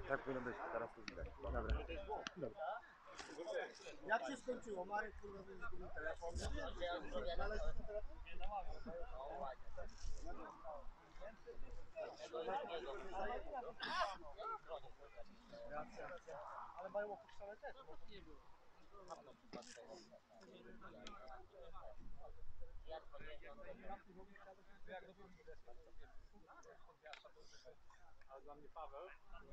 Tak powinno być, teraz to widać. Dobra. Jak się skończyło? Marek kurwa zgubił telefon. Ale mają opuszczone też. A dla mnie Paweł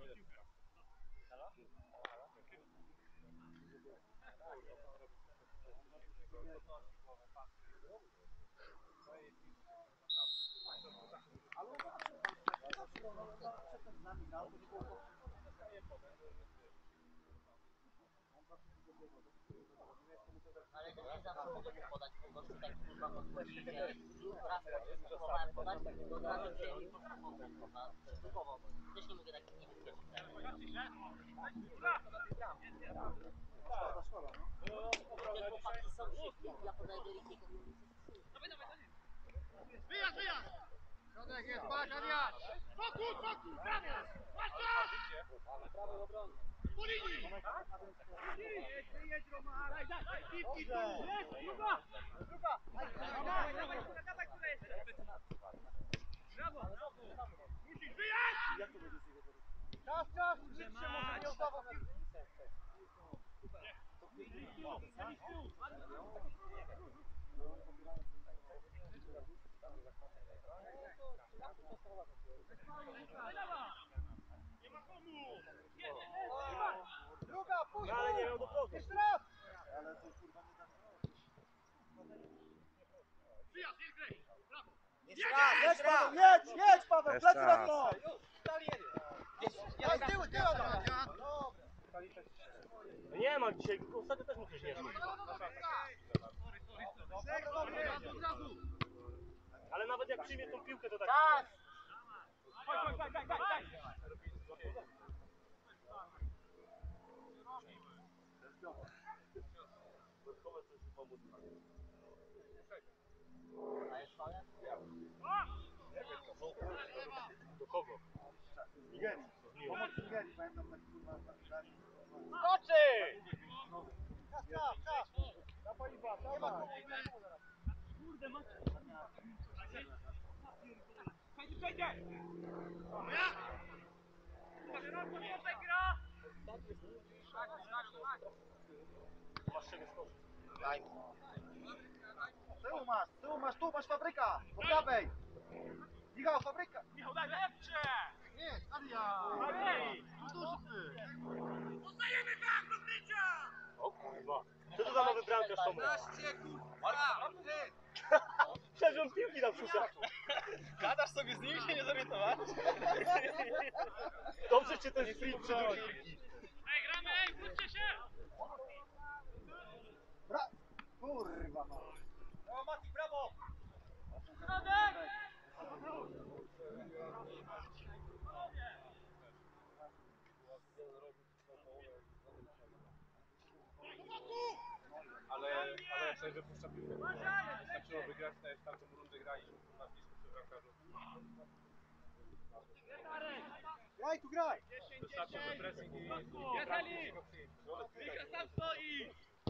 Ale to nie zawsze mogę podać, po prostu tak kurwa podchodzi, że raz próbowałem podać, to od razu wzięli też nie mogę tak nie wypieścić. Te chłopaki są szybkie, ja podaję do Rikiego. Wyjazd! Środek jest, Polak, Adrian! Fokus! Prawie! prawej obronie. Po linii! Jedź, Roman! Daj, piwki tu! Jest, druga! Dawaj, która jest? Brawo! Musisz wyjechać! Jak to będzie z niego? Czas! Nikt się może nie oddawał. Nie ma komu! Druga, puść! Ale nie miał do przodu. Jeszcze raz! Ale to kurwa nie da. Wyjazd, jest grej! Brawo! Jedź, Paweł, jedź, Paweł, plecy na to! Ja z tyłu, dobra. Nie ma dzisiaj, ostatnio też musisz nie szło. Ale nawet jak przyjmie tą piłkę, to tak... Czas! Daj! Do kogo? Nigerii. Pomoc Nigerii, pamiętam tak kurwa tak. Skoczy! Czas! Dawaj. Kurde, macie. Przejdzie! Masz czego skoczyć. Tyłu masz, tu masz fabryka! Po prawej! Michał, fabryka! Michał, daj lepsze! Nie, Adrian! Dalej! Tu duży ty! Dostajemy tak do krycia! O kurwa. Co to za nowy bramkarz to ma? 15 kurwa! Przeżył piłki na brzuszach. Gadasz sobie z nim, się nie zorientowałeś? Dobrze cię ten sprint przeżył piłki. Ej, gramy, wróćcie się! Kurwa no! Brawo Mati, brawo! Środek! Ale jak sobie wypuszcza piłkę, wystarczyło wygrać, w tamtą rundę graliśmy na blisko przy bramkarzu. Graj tu, graj! Wystarczył pressing i... Mika sam stoi!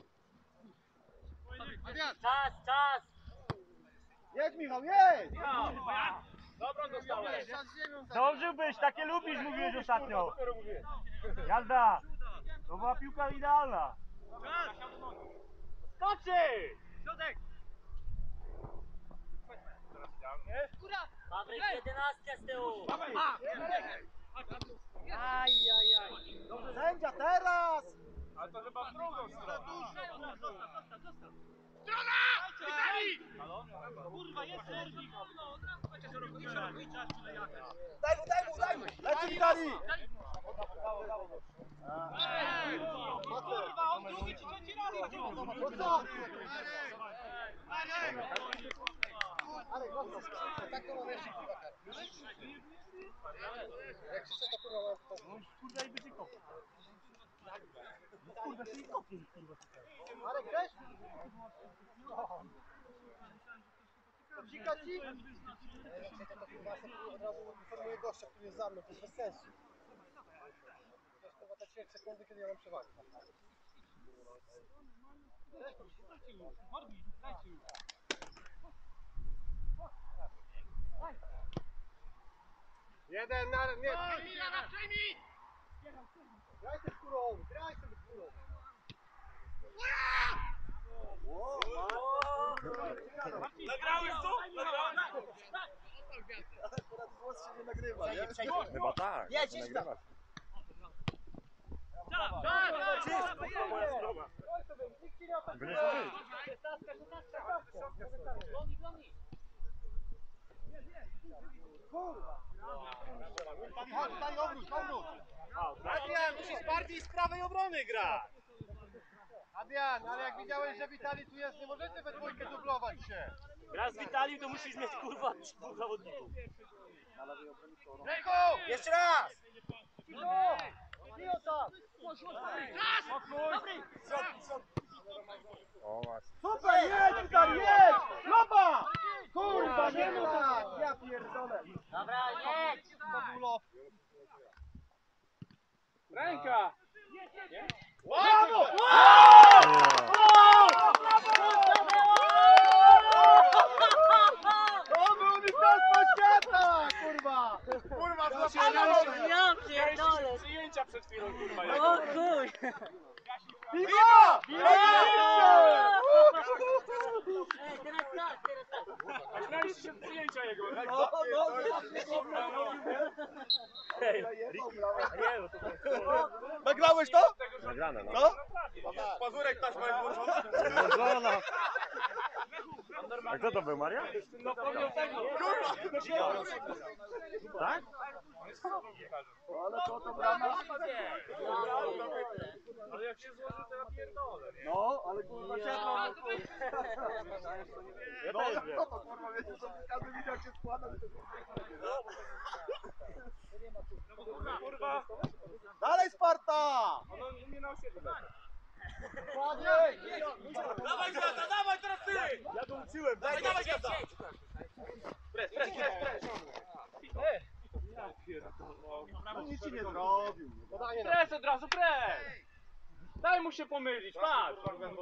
Czas! Jedź Michał, jedź! Dobrą dostałeś! Zdążyłbyś, takie lubisz, mówiłeś ostatnio. Jazda! To była piłka idealna. Skoczy! Środek! Fabryk 11 z tyłu. Sędzia, teraz! Ale to chyba w drugą stronę. Strona! Wygrali! Kurwa, jest serwis! Daj mu! Leci Witali! Kurwa, on drugi czy trzeci raz idzie! No co? Ale mocno, tak to mam jeszcze piwa. Jak się to kurwa mam to... Kurde, i będzie kopie. Kurde, się i kopie, kurwa. Ale gresz? Dzika ci? Od razu informuję gościa, który jest za mną, to jest bez sensu. 10 sekundy, kiedy ja mam przewagę. Jeden na... Nie! Graj sobie z górą! Graj sobie z górą! Nagrałeś to? Akurat głos się nie nagrywa, nie? Chyba tak. Nie, ciśnij. nagrywasz. Będziesz mówić. Daj obróć! Adrian, musisz bardziej z prawej obrony grać. Adrian, ale jak widziałeś, że Witali tu jest, nie możecie we dwójkę dublować się. Gra z Witalią, to musisz mieć kurwa dwóch zawodników. Ręką! Jeszcze raz! O właśnie. Super, jedź Witali, jedź! Loba! Kurwa, nie ma tak! Ja pierdolę! Dobra, jedź! Ręka! Brawo! To był mistrzostwo świata! Kurwa! Kurwa, Ja pierdolę! Przyjęcia przed chwilą, kurwa. O chuj! Piwo! Ej, teraz tak! Śmialiście się z przyjęcia jego. Nagrałeś to? Nagrane, no. Co? Pazurek też masz włączony? Włączona. A kto to był, Maria? Zapomniał tego. Tak? Ale to brama. Ale jak się złoży, to ja pierdolę. No, ale kurwa siadło. Ja No, też wiem. to kurwa, wiecie co, każdy widział jak się składa. Kurwa, Dalej Sparta! ono nie na osiedlu. Ładnie! Dawaj Zata, dawaj teraz ty! Ja to uczyłem, Dawaj, dawaj Zata! Pres. Nic ci nie zrobił. Podanie na... Pres od razu, pres! Daj mu się pomylić, patrz!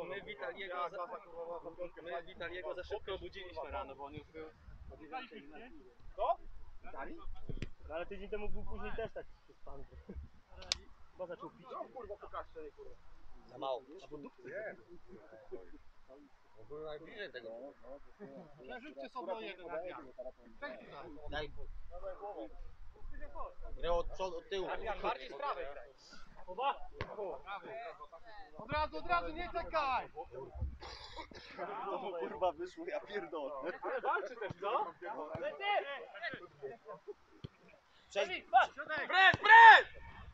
My Witaliego za szybko obudziliśmy rano, bo on już był... Co? No, ale tydzień temu był później też tak przyspany. Chyba zaczął pić. Kurwa, pokażcie, kurwa. Za mało. Przerzućcie sobie o jeden na dnia. Daj mu. Grę od przodu, od tyłu. Bardziej z prawej. Od razu, nie czekaj! To mu kurwa wyszło, ja pierdolę. Ale walczy też, co? Pres, pres!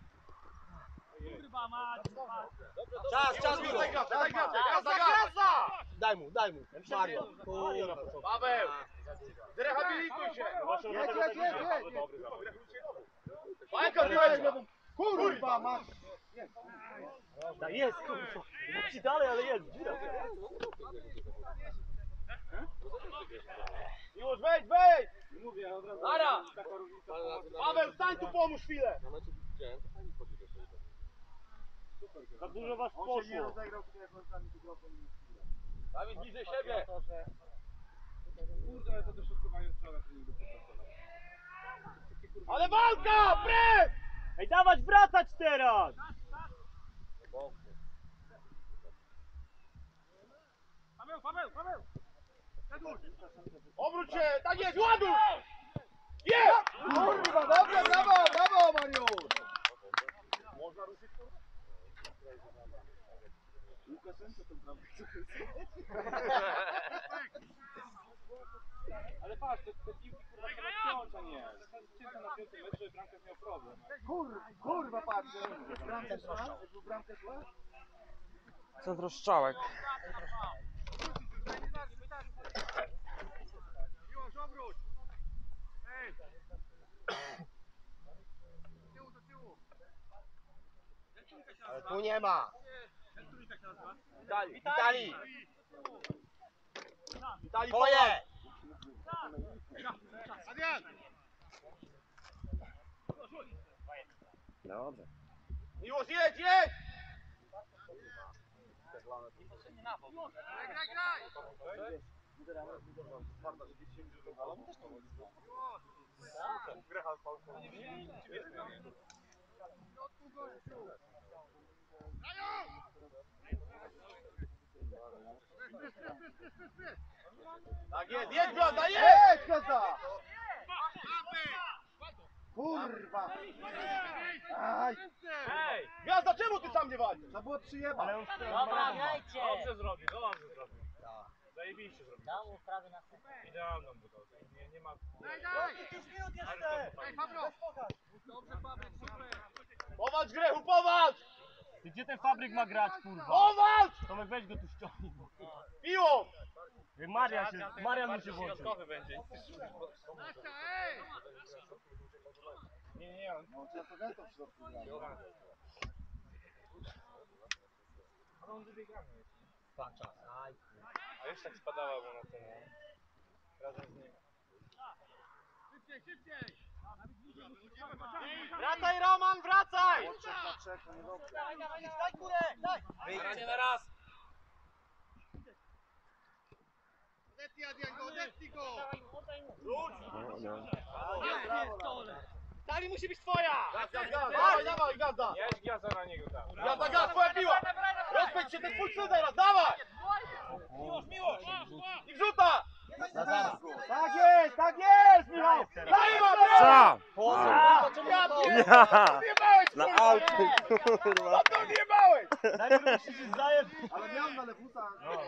Czas, Miro. Gazda! Daj mu. Mario. Kurwa. Paweł! Zrehabilituj się! Jedź! Bajka miałeś nową... Kurwa, masz! No jest, kurwa. Leci dalej, ale jest. Dziura. Już wejdź! Mówię, od razu. Ara! Taka różnica. Paweł, stań tu, pomóż chwilę! Za dużo was poszło. Dawid, bliżej siebie! Kurde, ale to dośrodkowanie strzela treningu popracować. Ale walka! Pres! Ej, dawać, wracać teraz! Paweł! Obróć się! Tak jest, ładuj! Jest! Kurwa, dobrze, brawo Mariusz! Można ruszyć, kurwa? Łukaszenko to prawda. Ale patrz, te piłki kurwa trzeba wciąć, a nie. Cięte na 5 metrze, bramkarz miał problem. Kurwa, patrz! Bramkę szła? Centroszczałek. Miłosz, obróć! Ej! Do tyłu! Ale tu nie ma. Witali! Twoje! Adrian! Dobrze. Miłosz, jedź, jedź! Tak jest, jedź Gwiazda, jedź Gwiazda! Kurwa! Aj! Gwiazda, czemu ty sam nie walczysz? To było przyjebane. Ale on Dobra, grajcie! Dobrze zrobił, dobrze zrobił. Zajebiście zrobił. Dał mu prawie na sekund. Idealną budowę. Nie ma... Powalcz Grechu, powalcz! Gdzie ten Fabryk ma grać, kurwa? Powalcz! Tomek, weź go tu ściągnij. Piło! Marian musi włączyć. Środkowy będzie. Nie, on... No, trzeba to gęsto w środku grać. Ale on wybiegany jest. Patrz, aj. A już tak spadała mu na ten... Razem z nim. Wracaj Roman, wracaj! Wyjdźcie na raz! Dali musi być twoja! Dawaj, dawaj, Gazda! Jedź Gwiazda na niego tam. Gazda, Gazda, twoja piła! Rozpędź się, ten twój cel teraz, dawaj! Miłość! I wrzuta! Tak jest, Michał! Daj mam! Sam! Ja Ja! odjebałeś, Na kurwa! auty, kurwa! To odjebałeś! Daj mi się zdaje. Ale miałem na lewusa.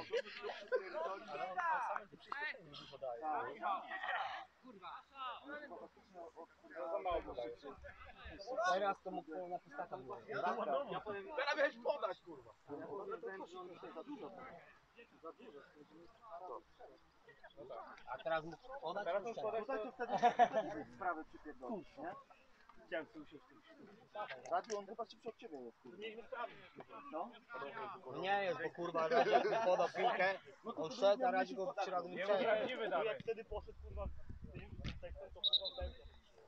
Za mało podaje. Teraz to mógł na pustaka było. Teraz miałeś podać, kurwa. A teraz mógł podać Teraz on puszczać. podać to... Sprawę przypierdolić, nie? Chciałem tu usiąść. Radiu, on chyba szybciej od ciebie jest, kurwa. No nie jest, bo kurwa Radzi jak mu podał piłkę, on szedł, a Radzi go 3 razy Nie wyprzedził. ugrałem, nie wydałem. Jak wtedy poszedł, kurwa, tekstem, to kurwa będzie.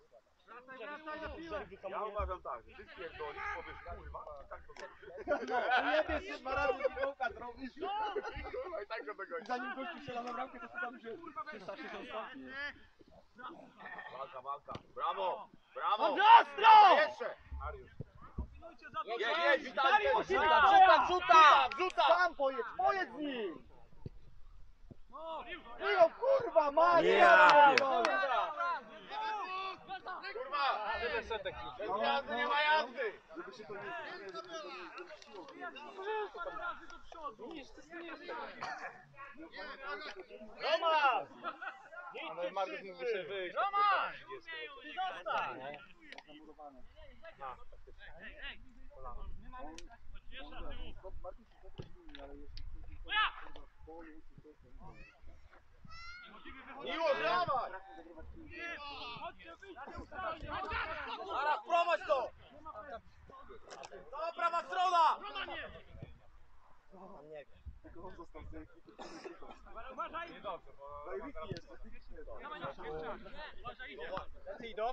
Ja uważam tak, że ty spierdolisz, powiesz kurwa i tak to zrobisz. Jebiesz się 2 razy piwołka zrobisz. Kurwa i tak go dogonisz. Zanim gościu strzela na bramkę, to tam się 360 stopni. Walka, walka. Brawo! Brawo! Ostro! Jeszcze! Mariusz. Jedź, Witali! Rzuta! Wrzuta! Sam pojedź, pojedź z nim! No kurwa, Maria! Ja Kurwa! Tyle setek już. Bez jazdy nie ma jazdy! Roman! Ale Mariusz mógł sobie wyjść. Roman! Ty Ty zostań! Miłość, dawaj! Zaraz prowadź to! Cała prawa strona! Niedobrze, bo... Jacy idą?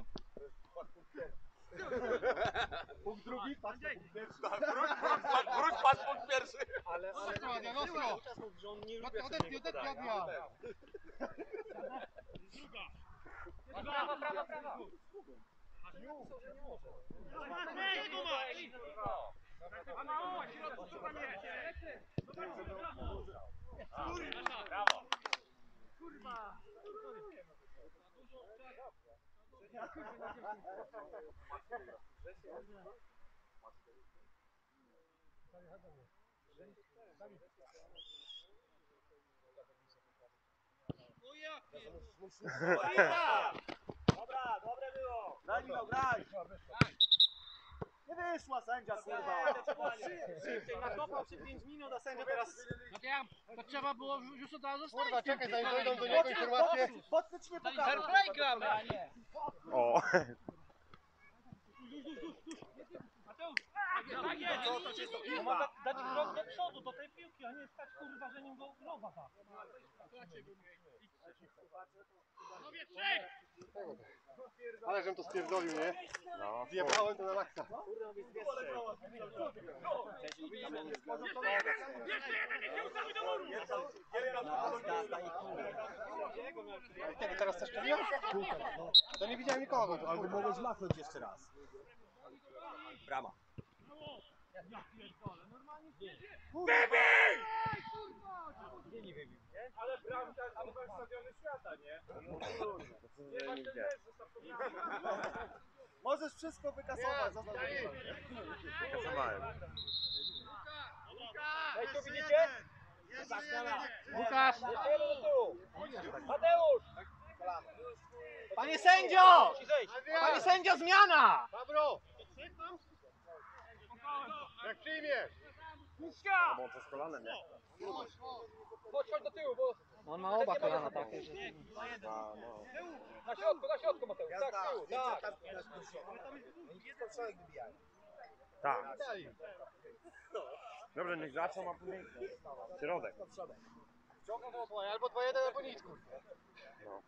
Punkt drugi, patrz na punkt pierwszy. Wróć, patrz punkt pierwszy. Ale że on nie lubi, jak się nie podaje. Dobra, dobre było. Daj mi go, graj! Nie wyszła sędzia, kurwa! Nakopał się 5 minut, a sędzia teraz... To trzeba było już od razu Kurwa, czekaj, zanim dojdą do niego informacje. Podsyć nie pokażą. Fair gramy, a nie. O! No ma dać krok do przodu, do tej piłki, a nie stać kurwa, że nim go roba tak. Ale żem to spierdolił, nie? No, Zjebałem to na maksa. Tego teraz też to to nie widziałem nikogo. Albo mogłeś machnąć jeszcze raz. Brama. Ale bramka to stadiony świata, nie? Nie ma ten mecz, zostaw to bramkę. Możesz wszystko wykasować. kasowałem. Ej, tu widzicie? Łukasz! Mateusz! Panie sędzio! Panie sędzio, zmiana! Pablo! Jak przyjmiesz? Bo on z kolanem, nie? Chodź do tyłu, bo... On ma oba kolana takie, że... A, no. Na środku Mateusz, tak, z tyłu, tak. Tak. Dobrze, niech zaczną, a później środek. Albo 2-1, albo nic, kurwa. No.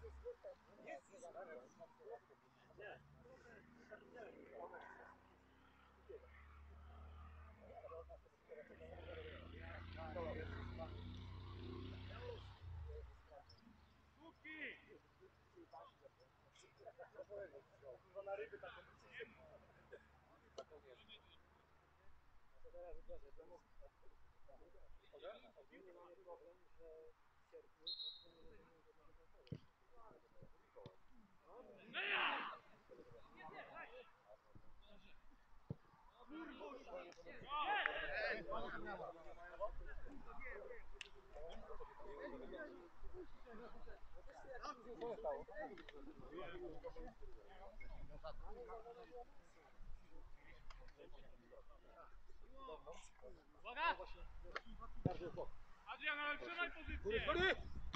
Adrian, ale trzymaj pozycję!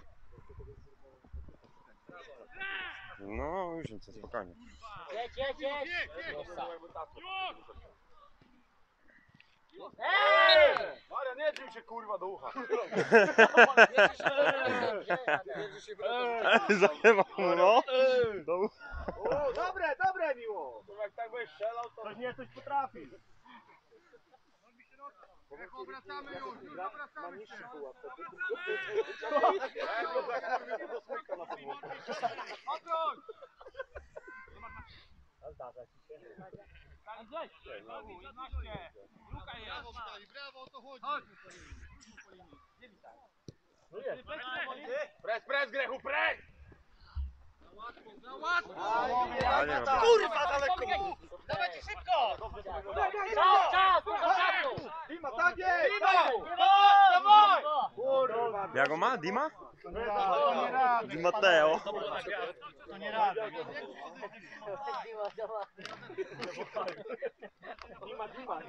No, już nic, spokojnie. Jedź! Maria, nie drzyj się, kurwa, do ucha. Zajebał mu, no. O, dobre, miło. Jak tak byś strzelał, to... Ktoś nie coś potrafi. Obracamy już, obracamy się. Zdarza ci się. Andrzej! 11! Luka jest! Brawo, o to chodzi. Pres, Grechu, pres! A nie ma. Kurwa, daleko! Dawajcie szybko! Czas! Dużo czasu! Dima, tak jest! Dawaj! Kurwa. Jak go ma? Dima? To nie rady. Di Matteo. To nie radzę. Dima.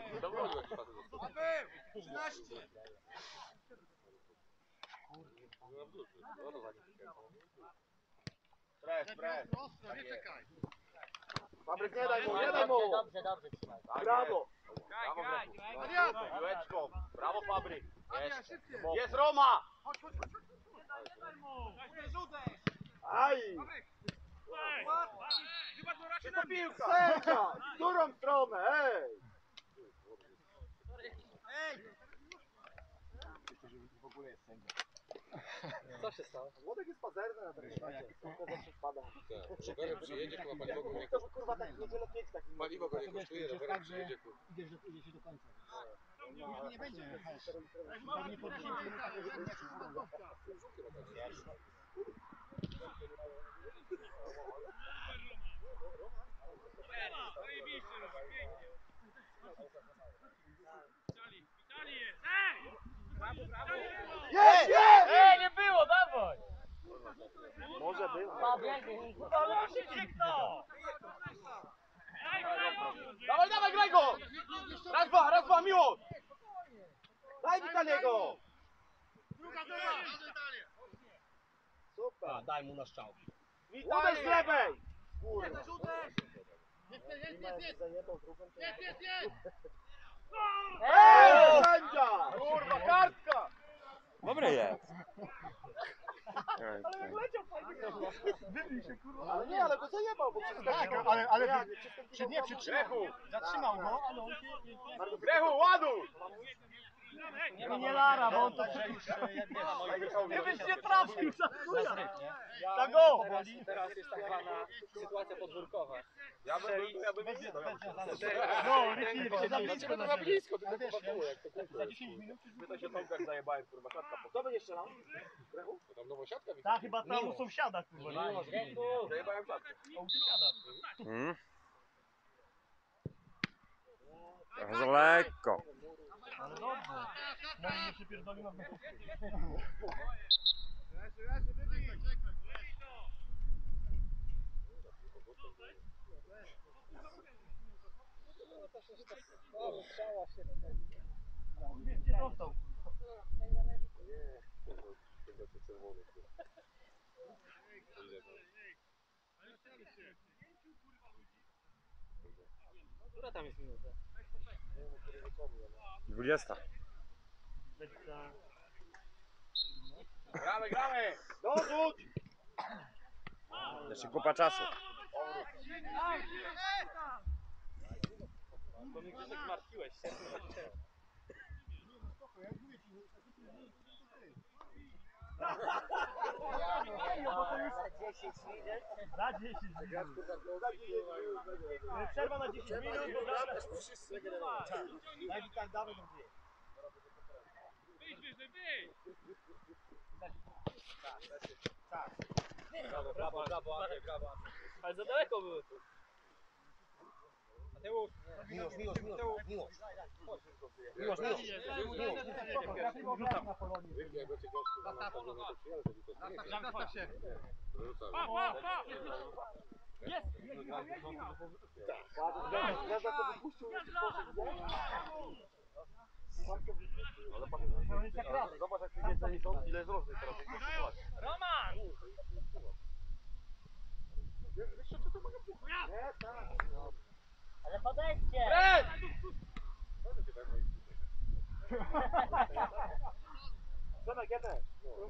Pres. Nie czekaj. Fabryk, nie daj mu. Dobrze, trzymaj. Brawo. Piłeczką. Brawo, Fabryk. Jest Roma! Aj. Chyba to Piłka. Sędzia. W którą stronę? Ej. Co się stało? Młodek jest pazerny na tym świecie. Szoferem przyjedzie, chyba paliwo go nie To kurwa tak niedzielę pięć takich. Paliwo go nie kosztuje, rowerem przyjedzie. Idziesz do końca. Nie będzie. Pewnie po 10 minutach już Jest! Ej, nie było, dawaj! Może był. Ale się kto! Dawaj, graj go! Raz, dwa, miło! Daj Witaliego! Super. daj mu na strzał. Uderz z lewej! Ej, sędzia! Kurwa, kartka! Dobre jest. Ale jak leciał fajnie. Wybił się, kurwa. Ale nie, ale go zajebał, bo Tak, ale nie przytrzymał. Zatrzymał go, ale on się nie... Grechu, ładuj! Nie Lara, bo on to Nie byś nie trafił, za chuja. Tak go! Teraz jest tak zwana sytuacja podwórkowa. Ja bym nie dał. No, Ricky, Za Dlaczego to za blisko? Ale Tylko wiesz, było jak to za 10 minut już My to się Tomka zajebałem, kurwa, szatka po... Kto będzie strzelał? To tam nową siatkę Ta chyba tam u sąsiada, kurwa. Zajebałem szatkę. u sąsiada. Mm. Trochę za lekko. Ale dobrze. No i nie przypierdolił nas na Gdzie dostał? Która tam jest minuta? 20. Gramy, gramy! Dorzuć! Jeszcze kupa czasu. To mnie Grzesiek zmartwiłeś, serce zacięło. Za 10 minut. Przerwa na 10 minut. Daj mi tak, dawaj do mnie. Brawo, brawo, brawo, Andrzej, brawo. Ale za daleko były. Mateusz. Miłość. Jak będzie gościu na następnym to przyjadę, to nie Gwiazda to wypuścił już Zobacz jak ty wiesz, oni są, ile jest różnych teraz. Roman! Ale podejdźcie! Fred! Przemek, ja też.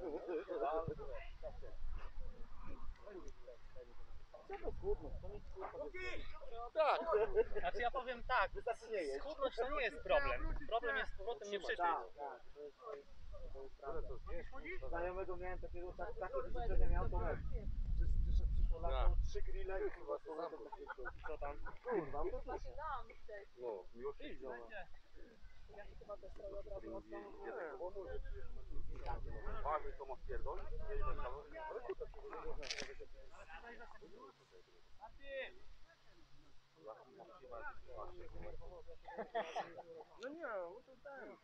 Tak. Znaczy ja powiem tak, Wystarczy nie jeść. schudność to nie jest problem. Problem jest z powrotem nie przytyć. Znajomego miałem takiego, takie życzenie miał, to mecz. Przyszło lato, 3 grille i kurwa, Co tam? kurwa, to też. No, już Mamy to ma pierdolić, no nie, no to ten.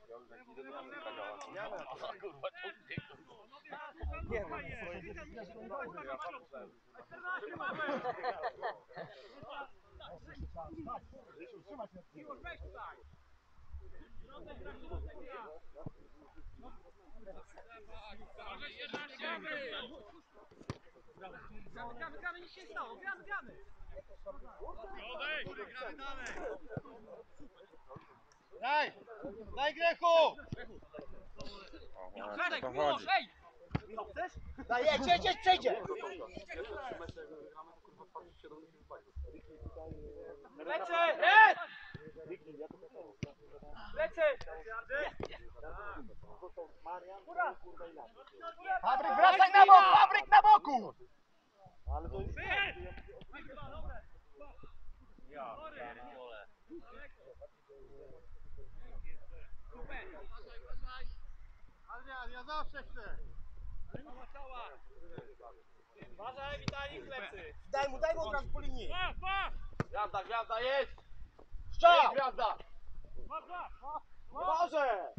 Gramy, nic się nie stało, gramy. Daj Grechu! O, to chodzi. Daj, jedź, przejdzie! Lecę! Red! Lecę! Fabryk, wracaj na bok! Fabryk na boku! Ale to jest... Adrian, ja zawsze chcę. Uważaj, Witalik, plecy! Daj mu od razu po linii. Gwiazda, jedź! Strzał! Gwiazda! Może!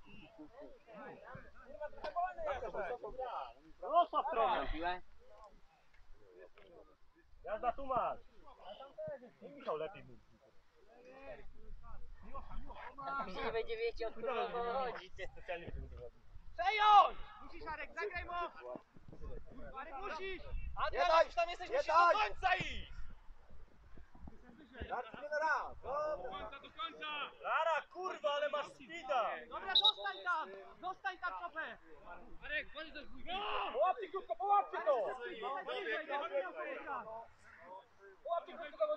Zostaw trochę. Jazda tu masz. Nie Michał lepiej mówi. Nie będzie wiedział, o kogo chodzi. Specjalnie będę mówił. Przejąć! Musisz, Arek, zagraj mu! Arek, musisz! Adrian, daj, już tam jesteś, nie musisz daj. do końca iść! Raz, nie na raz! Dobra. Lara, kurwa, ale masz speeda! Dobra, zostań tam, czopę! Arek, chodź do dwójki! Chłopcy,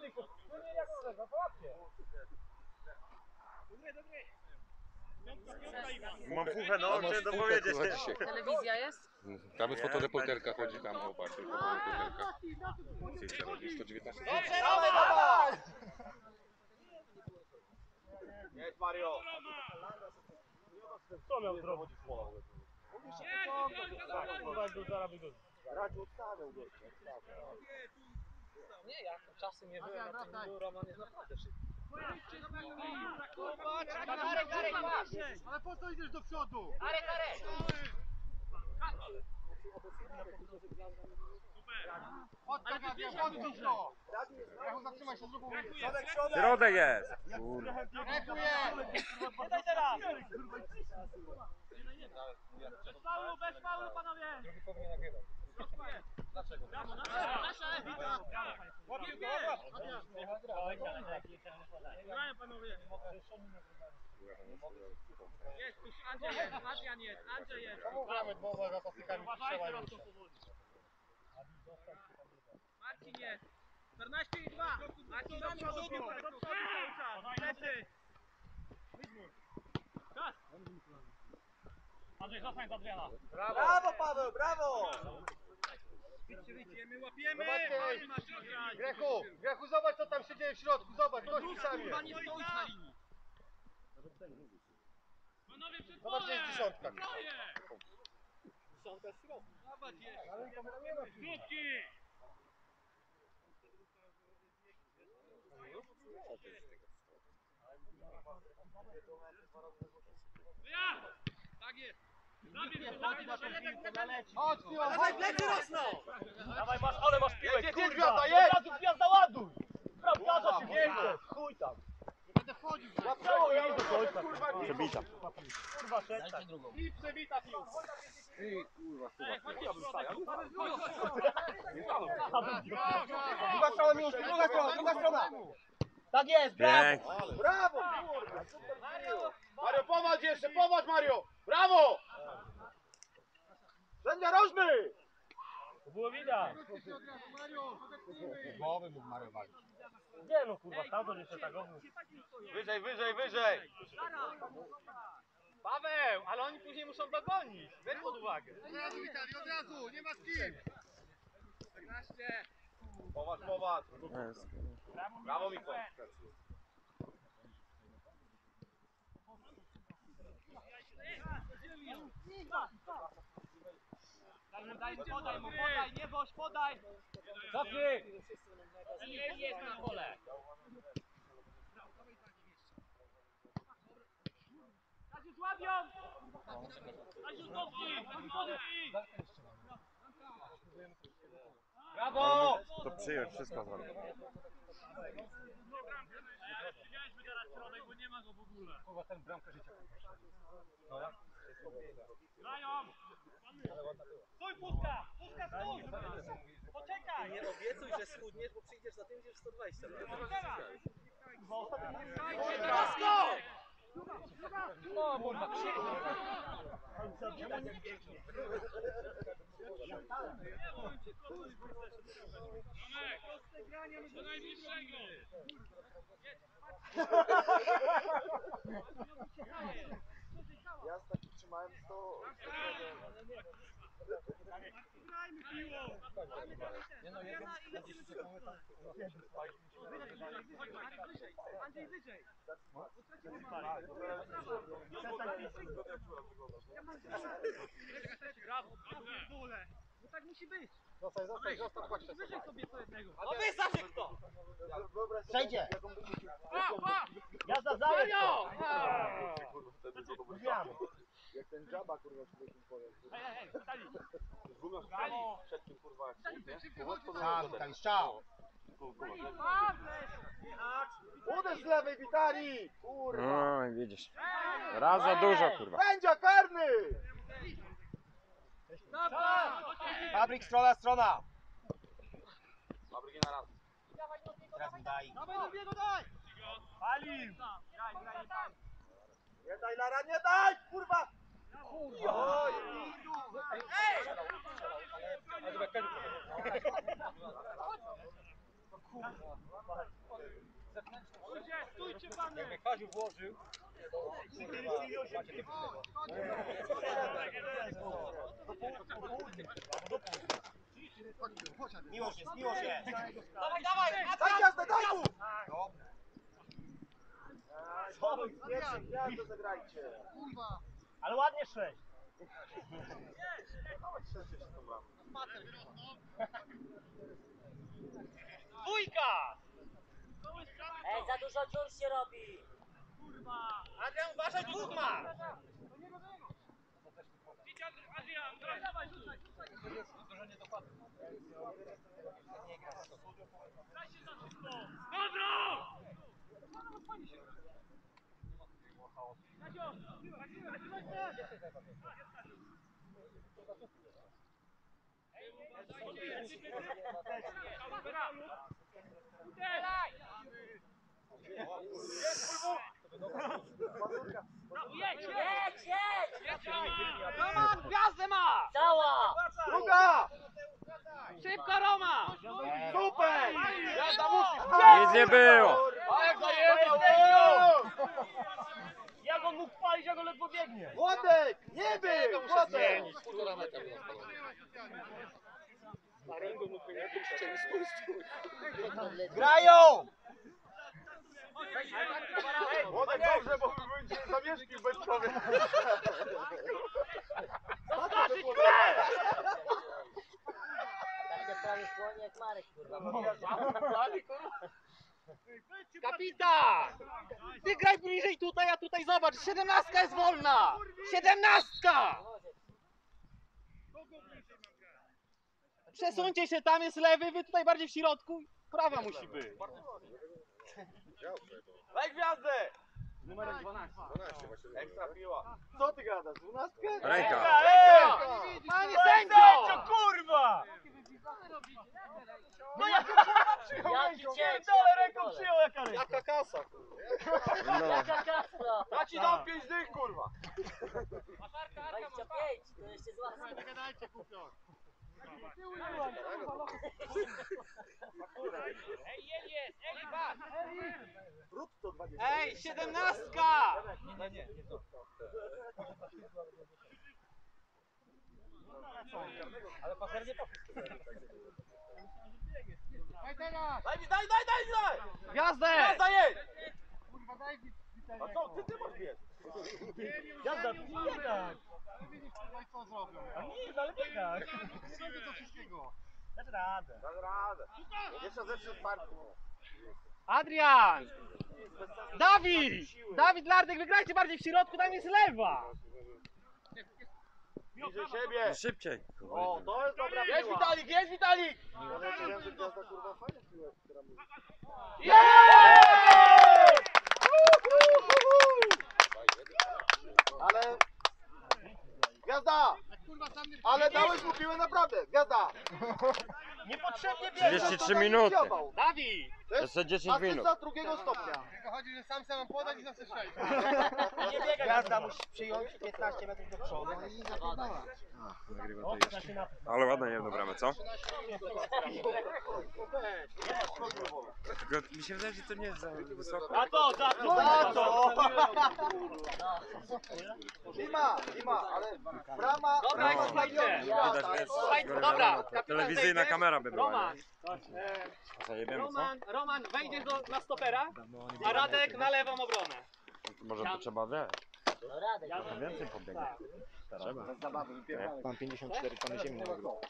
Płynie jak kolega, połapcie. Mam fuchę, no, chciałem to powiedzieć. Telewizja jest? Tam jest fotoreporterka, chodzi tam, o patrz, fotoreporterka. Zdjęcia robi, 119. Jest Mario! Co miał zrobić? Radziu odstawiał go. Nie, ja czasem nie byłem na tym, Roman jest naprawdę szybki. Ale po co idziesz do przodu? Arek, Arek! Chodź, chodź dużo! Rachu, zatrzymaj się z drugą. Środek jest. Kurwa. Rekuje! Nie daj teraz! Bez faulu, panowie! Drugi powinien nagrywać. Dlaczego? Grają, panowie! Jest, tu Andrzej jest, Adrian jest, Andrzej jest! Gramy dwoma zapasnikami Uważajcie, raz to powoli. Marcin jest! 14 i 2! Marcin do przodu, piłka do przodu cały czas! Lecy! Czas! Andrzej, zostań z Adriana. Brawo, Paweł, brawo! Wyjdźcie, my łapiemy! Zobaczcie. Marcin, graj! Grechu, zobacz co tam się dzieje w środku, zobacz, gości sami. Kurwa, nie stoisz na linii! Panowie, przed Zobacz, polem! jest dziesiątka. Troje! Zobacz, jest! Krótki! Ja! Tak jest! Chodź, Piła, Dawaj, plecy rosną! Dawaj, masz piłę, kurwa! gwiazda, jedź! Od razu gwiazda, ładuj! Sprawdzasz, czy biegniesz! Chuj tam! Będę wchodził. Zaczęło jej do końca! Przebita. Kurwa, szedł. I przebita piłka. Druga strona, Miłosz, druga strona. Tak jest, brawo! Pięknie. Brawo! Mario, powadź jeszcze, powadź Mario! Brawo! Sędzia Rożny! To było widać. Głowy mógł Mario walić. Nie no, kurwa, stamtąd jeszcze tak obóz. Wyżej, wyżej, wyżej! Paweł, ale oni później muszą dogonić. Weź pod uwagę. Od razu, Witali, od razu, nie ma z kim! 14! Powadź, powadź! Brawo, Miko! Podaj mu, podaj, nie boś, podaj! Cofnij! Jest na pole! Kaziu, złabią! Kaziu, cofnij! Cofnij! Brawo! To przyjąć, wszystko zrobić. Przyjęliśmy teraz środek, bo nie ma go w ogóle. Kurwa, ten bramka życia. Grają! Stój, puszka! Puszka, stój! Poczekaj! Nie obiecuj, że schudniesz, bo przyjdziesz za tym, gdzie 120. No, kurwa, Proste granie, do najbliższego! Ja z takich trzymałem 100... Grajmy piłą! Nie no, jeden na 10 sekund tam. Andrzej, wyżej! Brawo, dole! No tak musi być! Zostań, kładź się. Wyżej sobie co jednego! No wysadź to! Przejdzie! Pa! Jazda za jedno! Jak ten Jabba, kurwa, sobie tym powiem. Hej, Witali! Przed tym, kurwa, Strzał! Uderz z lewej, Witali! Kurwa! No i widzisz. Raz za dużo, kurwa. Sędzia karny! Fabryk, strona! Fabryki na raz. Teraz mi daj. Dawaj do biegu, daj! Palił! Graj! Nie daj, Lara, nie daj! Kurwa! Oj! Stójcie pany! Jakby Kaziu włożył, Miłość jest, miłość jest. Dawaj, dawaj! Daj jazdę, daj mu! Ale ładnie szłeś. Dwójka! Ej, za dużo dziur się robi. Adrian, uważaj, dwóch ma! Adrian, dawaj, rzucaj! Jedź, Jedź, jedź! Roman, gwiazdę ma! Cała! Druga! Szybko, Roma! Super! Jazda musi! Nic nie było. A jak zajebał! Jak on mógł palić, jak on ledwo biegnie? Włodek! Nie był! Włodek! Grają! Włodek dobrze, bo będzie zamieszki bez powie. Zobaczyć Tak się prawie słonie jak Marek, kurwa. Kapitan! Ty graj bliżej tutaj, a tutaj zobacz, 17 jest wolna! 17! Przesuńcie się, tam jest lewy, wy tutaj bardziej w środku. Prawa musi być. Daj gwiazdę! Numerek 12. Ekstra piła. Co ty gadasz? 12? Ręka. Panie sędzio, sędzio! kurwa! No jak Jaki cięcie! dole ręką przyjął, jaka ręka? Jaka kasa? No. Jaka kasa! Ja ci dam 5 dych, kurwa. 25, to jeszcze z łaską. Rób to 20. Ej, 17! ale pazernie to. Daj! Gwiazdę! Jazda jedź! A co, ty masz biec? Jazda, tu nie biegaj. A nie, ale biegaj. Dasz radę. Dam radę. Jeszcze zacznę od parku. Adrian! Dawid! Dawid Lardek, wygrajcie bardziej w środku, tam jest lewa! Bliżej siebie. No szybciej. O, to jest dobra piła. Jest Witalik, jest Witalik! Ale ja wiem, że gwiazda, kurwa, fajnie piła, która mówi. Ale... Gwiazda! Ale dałeś mu piłę naprawdę! Gwiazda! Niepotrzebnie biegaj. 33 minuty. Dawid! Jeszcze 10 minut. Asysta drugiego stopnia. Chodzi, że sam mam podać i zawsze strzelić. Nie biegaj. Jazda musi przyjąć 15 metrów do przodu. Odpna się na to. Ale ładna nie bramę, co? Tylko mi się wydaje, że to nie jest za wysoko. Za to, za to, Za to! Nie ma, ale brama... Dobra, brama słuchajcie. Widać, że jest Dobra, kapitan telewizyjna zejdzie. kamera by była. Roman, Nie? A zajebiemy, co? Roman, wejdziesz na stopera, a Radek na lewą obronę. Może to trzeba, wiesz, No Radek, trochę więcej pobiegać. Trzeba. Mam 54 tony ziemi na ogród.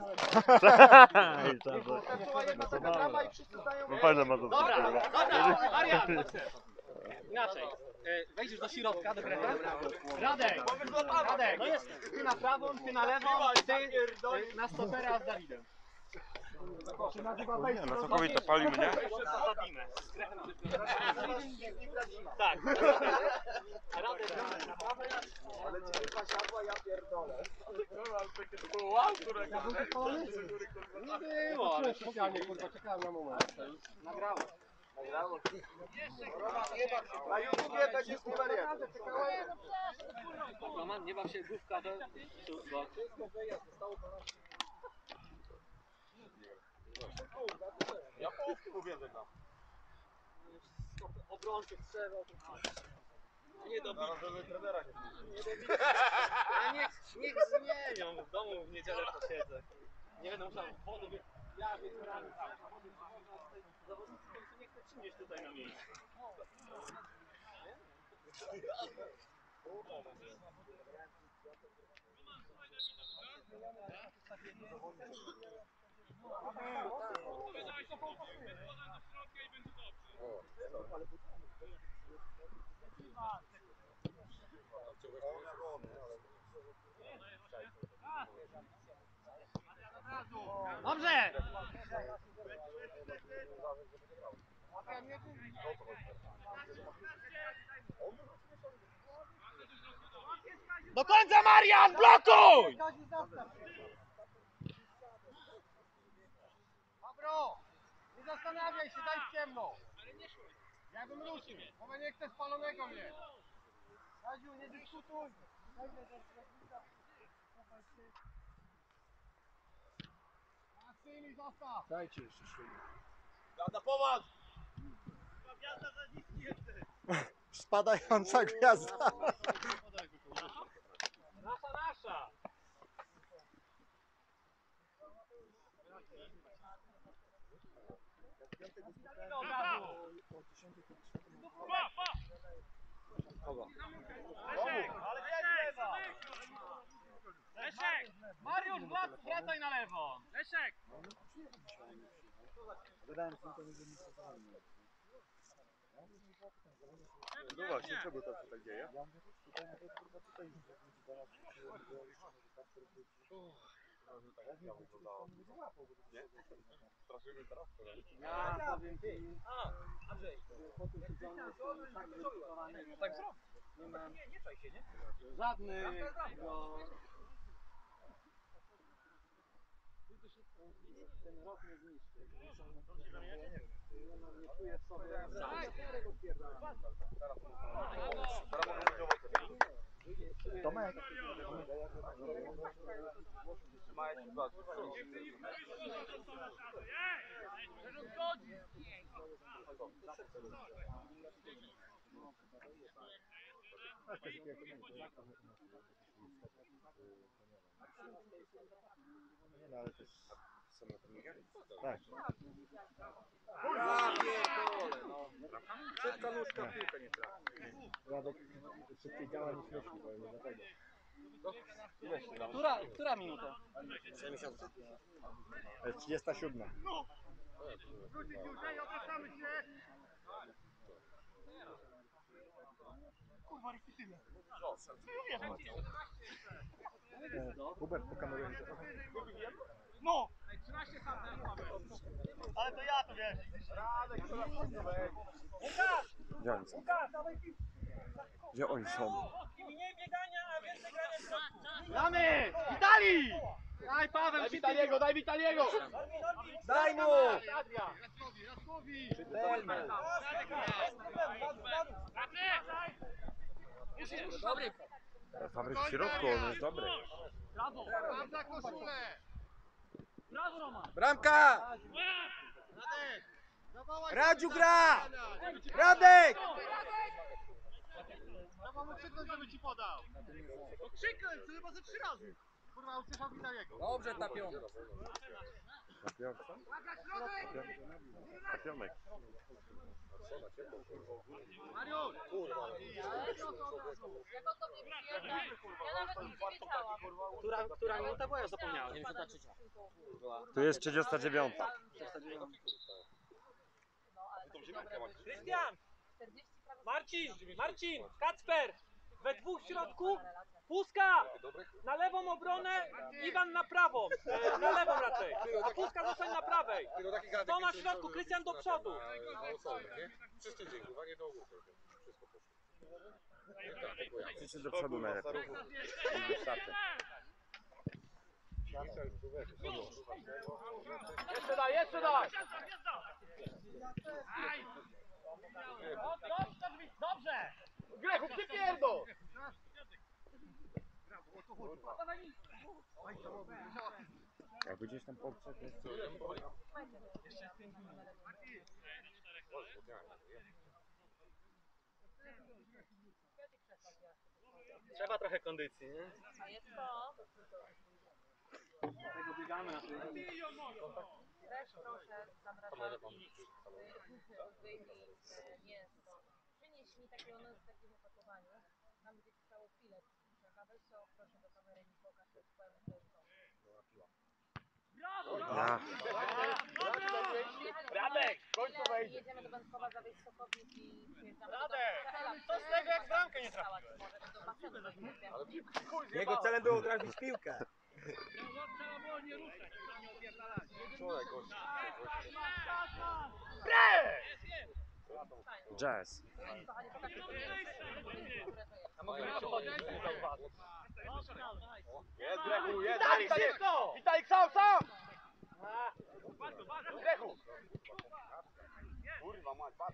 Była jedna taka brama i wszyscy dają... No fajne ma to. Dobra, Marian, inaczej. Wejdziesz do środka, do greta. Radek, no jest, ty na prawą, ty na lewą, ty na stopera z Dawidem. Nie, no całkowicie palimy, nie? Zabijmy. Tak. Radek, Ale ci chyba siadła, ja pierdolę. nie było, ale Specjalnie, kurwa, czekałem na moment. nagrało. Na YouTubie będzie super jeden. Roman, nie baw się główka do... bo... Ja połówki mu więcej dam. Obrońców trzeba. Nie do Zaraz żeby trenera nie Ja niech zmienią. W domu w niedzielę posiedzę. Nie będę musiał wody. Ja wieczorami. Zawodnicy w końcu nie chcę przynieść tutaj na miejscu. Dobrze! Do końca, Marian! Blokuj! Dobro! Nie zastanawiaj się, daj w ciemno! Ja bym ruszył, bo nie chcę spalonego mieć! Radziu, nie dyskutuj! Zostaw! Dajcie jeszcze szybko. Gada pomoc! Spadająca gwiazda. Nasza! Leszek! Mariusz, wracaj na lewo! Leszek! No właśnie, czego to się tak dzieje? Nie? Straszymy teraz? Ja powiem ci... Po tym sezonie jestem tak zredukowany, że nie mam żadnych... Ten rok nie zniszczy. Nie czuję w sobie... Tomek. Nie no, ale to jest... Tak. Szybka nóżka w piłkę nie trafi. Radek szybciej działa niż myśli, bo nie dlatego. Która minuta? 70. To jest 37. Wrócić już, ej, obracamy się! Kurwa, ryki tyle. Hubert pokameruje się. No! 13 ale to ja to wiesz. Gdzie oni są? Gdzie oni są? Mniej biegania, a więcej grania w środku. Damy! Witali! Daj Paweł, daj Witaliego, daj Witaliego! Daj mu! Jackowi! Czytelmy. Dobry. Fabryk w środku, on jest dobry. Brawo! Sprawdza koszulę! Brawo, Roman! Bramka! Radziu gra! Radek! Trzeba mu krzyknąć, żeby ci podał. No krzyknąć, to chyba ze 3 razy. Kurwa, usłyszał Witaliego. Dobrze, tapiony. Na piątce? Na pionek. Mariusz! Jak o tobie przyjeżdża, ja nawet nie wiedziałam. Która minuta była? Ja zapomniałem. Tu jest 39. Krystian! Marcin! Kacper! We dwóch w środku, Puska na lewą obronę, Iwan na prawą, na lewą raczej, a Puska zostań na prawej. To na środku, Krystian do przodu. Przez tydzień, kurwa, nie do ogółu. Wszyscy do przodu najlepiej. I wystarczy. Jeszcze daj, jeszcze daj! Dobrze! Grechu, ty pierdol! Jakby gdzieś tam poprzek jest. Trzeba trochę kondycji, nie? A jest to? Dlatego biegamy na tym. Weź proszę zamrażarki, wyjmij mięso. Przynieś mi takie ono w takim opakowaniu. Tam będzie pisało filet. Weź to proszę do kamery i pokaż, to powiem, co jest to. Ja. Radek, końcu wejdzie. Jedziemy do Będkowa zawieźć sokownik i przyjeżdżamy Radek, do co z tego, jak bramkę nie trafiłeś? Może do basenu weźmiemy. Jego celem było trafić piłkę. Jazz. Kochanie, pokaż mi to mięso. A mogę przechodzić, żeby nie zauważyć. Jest, Grechu, jest, Witalik sam! Grechu! Kurwa mać, patrz.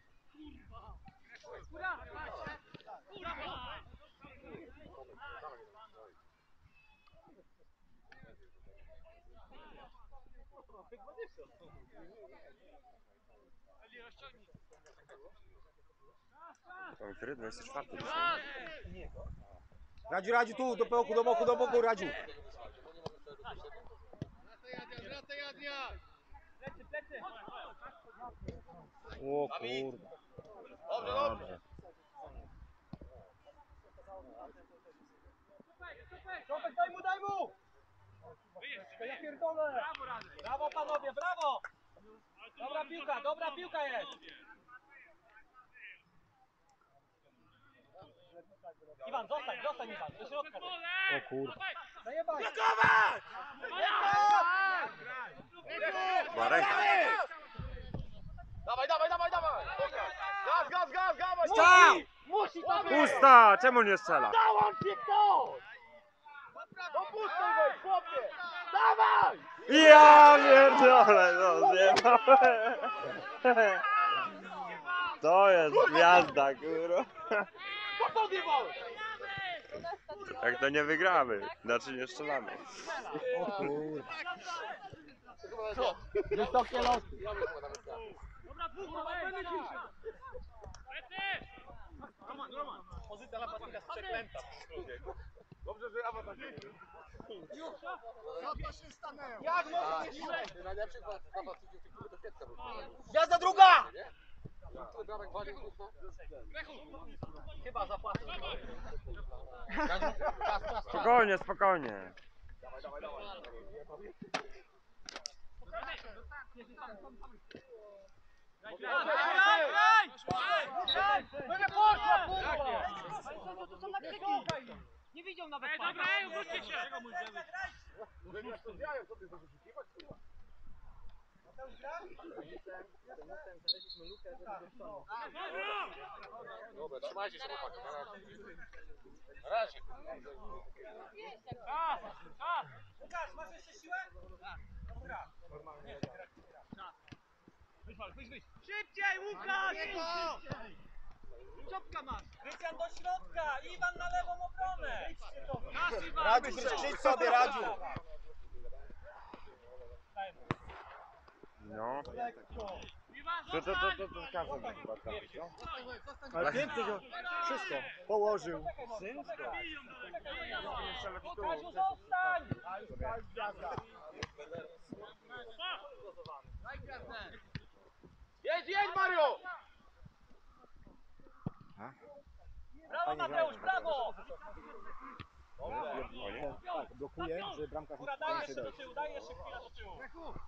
To który? 24 dzisiaj. Radziu, tu, do boku, Radziu. O kurwa. Dobrze. Czopek, daj mu! Ja pierdolę! Brawo panowie, brawo! Dobra piłka jest! Iwan, zostań Iwan, do środka. O kurwa. Zajebaj! Marek. Dawaj! Gaz! Musi to być! Pusta! Czemu nie strzela? Dołącz się ktoś! Do pustej wejdź, chłopie! Dawaj! Ja pierdolę, no zjebałem. To jest gwiazda, kurwa. Co podjebałeś? Jak to nie wygramy, znaczy nie strzelamy. O kurwa. Wysokie losy. Pozycja napastnika jest przeklęta. Dobrze, że Awa tak nie Co to się stanęło? Jak może być Najlepszy napastnikiem do Pietka był. Gwiazda druga! Który bramek walił, Chyba zapłacę. Spokojnie. Będzie poszła, kurwa! To są nakryki! Nie widział nawet pana. Dobra, obróćcie się! Że to zjają, co ty chcesz oszukiwać? Dobra, trzymajcie się chłopaki, na razie. Na razie. Łukasz, masz jeszcze siłę? Dobra. Wyjdź. Szybciej, Łukasz! Czopka masz! Krystian do środka! Iwan na lewą obronę! Radziu, krzycz sobie, Radziu! No. To każdy by chyba trafić, no? Ale pięknie go wszystko położył. Łukaszu, zostań! Jedź, Mario! Brawo, Mateusz, brawo! Tak, blokuje, że bramkarz Góra, dajesz się do tyłu, dajesz się chwilę do tyłu.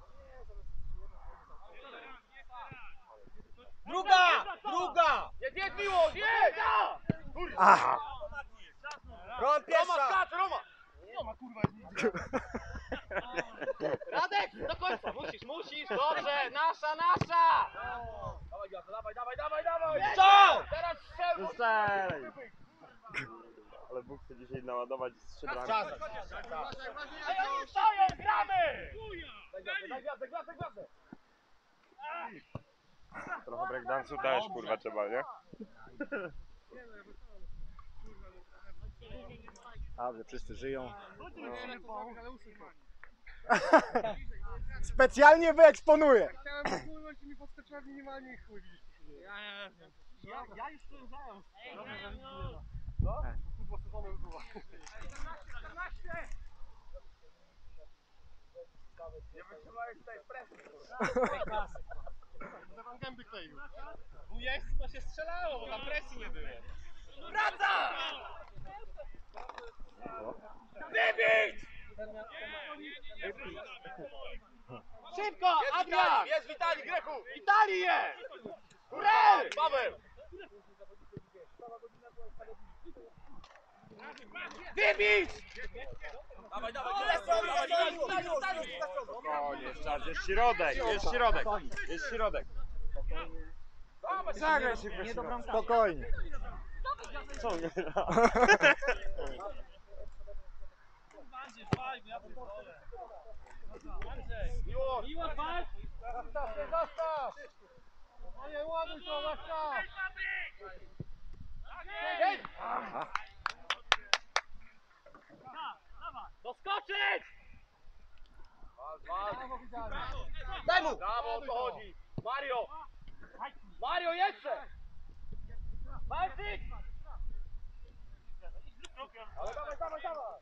Druga! Jedź, Miłosz, jedź! Aha! Roman Roma, skacz, Roma! Radek, do końca, musisz, dobrze, nasza! Dawaj! Co? Teraz strzel! Strzelaj! Ale Bóg chce dzisiaj naładować z 3 bramki. Ej, oni stoją, gramy! Daj gwiazdę! Trochę breakdance'u też, kurwa, trzeba, nie? Dobrze, wszyscy żyją. Specjalnie wyeksponuję. Chciałem wypłynąć i mi podskoczyła minimalnie i chuj, widzisz. Ja już spędzałem. No? Kurwa sezonu już było. Nie wytrzymałeś tej presji. Będę wam gęby kleił. Wujek to się strzelało, bo tam presji nie było. Wybić! Szybko, Adrian! Jest Witali, Grechu! Witali jest! Hurra! Paweł! Wybić! Dawaj, dawaj, Spokojnie, czas, jest środek, jest środek, jest środek. Zagraj się, spokojnie. Co nie? Miło walcz! Zastaw się, zastaw! No nie ładuj to, zastaw! Doskoczyć! Brawo, widziałem. Daj mu! Brawo, o to chodzi! Mario! Mario, jeszcze! Walczyć! Ale dawaj, dawaj, dawaj!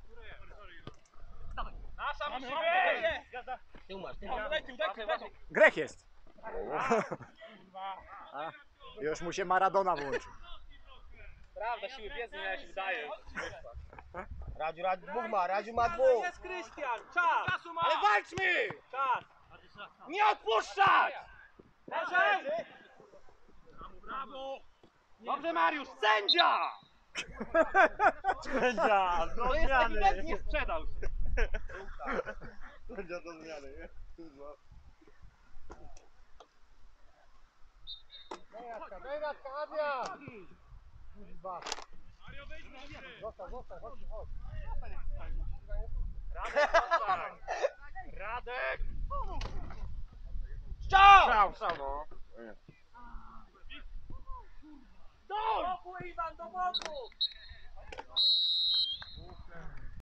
Nasza musi być! Daj tył. Grech jest. Już mu się Maradona włączył. Prawda, siły biedzy nie się wydaje. Radziu dwóch ma, Radziu ma dwóch! Jest Krystian, czas! Czasu ma! Ale walczmy! Czas! Nie odpuszczać! Leżej! Brawo! Dobrze, Mariusz, sędzia! Sędzia, do To jest zmiany. ewidentnie sprzedał się. Sędzia do zmiany. Daj Radka, Adrian! Kurwa. Zostaw, chodź. Radek! Strzał! no. Do boku, Iwan, do boku!